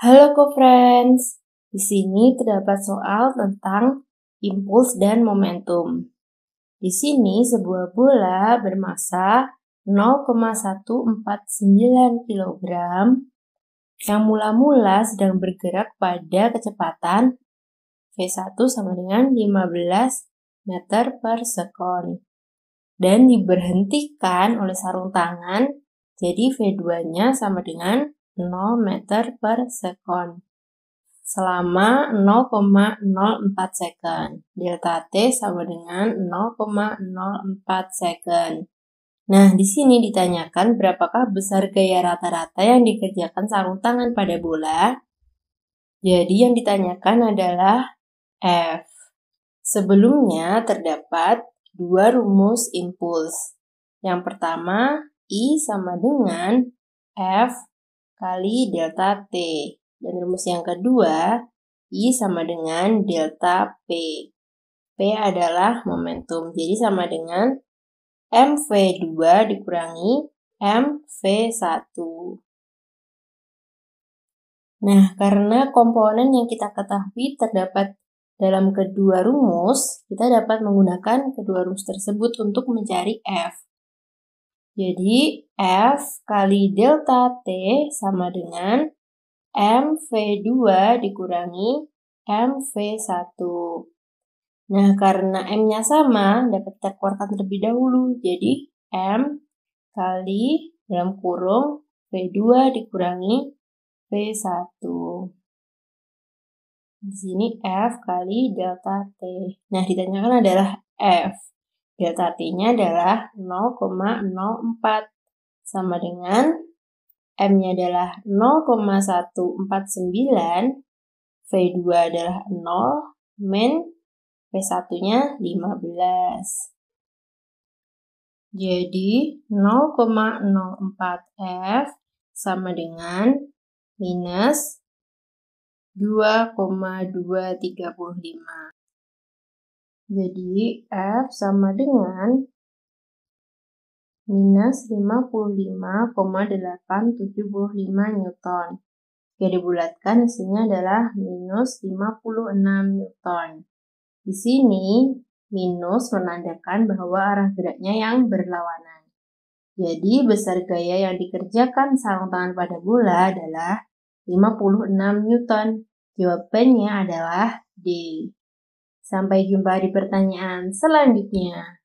Halo co-friends, di sini terdapat soal tentang impuls dan momentum. Di sini sebuah bola bermasa 0,149 kg yang mula-mula sedang bergerak pada kecepatan V1 sama dengan 15 meter per sekon dan diberhentikan oleh sarung tangan, jadi V2-nya sama dengan 0 meter per sekon selama 0,04 second. Delta T sama dengan 0,04 second. Nah, di sini ditanyakan berapakah besar gaya rata-rata yang dikerjakan sarung tangan pada bola. Jadi yang ditanyakan adalah F. Sebelumnya terdapat dua rumus impuls. Yang pertama, I sama dengan F kali delta T. Dan rumus yang kedua, I sama dengan delta P. P adalah momentum, jadi sama dengan MV2 dikurangi MV1. Nah, karena komponen yang kita ketahui terdapat dalam kedua rumus, kita dapat menggunakan kedua rumus tersebut untuk mencari F. Jadi, F kali delta T sama dengan MV2 dikurangi MV1. Nah, karena M-nya sama, dapat kita keluarkan terlebih dahulu. Jadi, M kali dalam kurung V2 dikurangi V1. Di sini F kali delta T. Nah, ditanyakan adalah F. Delta T-nya adalah 0,04. Sama dengan M-nya adalah 0,149. V2 adalah 0. Min V1-nya 15. Jadi 0,04 F sama dengan minus 2,235. Jadi F sama dengan minus 55,875 Newton. Jika dibulatkan hasilnya adalah minus 56 Newton. Di sini minus menandakan bahwa arah geraknya yang berlawanan. Jadi besar gaya yang dikerjakan sarung tangan pada bola adalah 56 Newton. Jawabannya adalah D. Sampai jumpa di pertanyaan selanjutnya.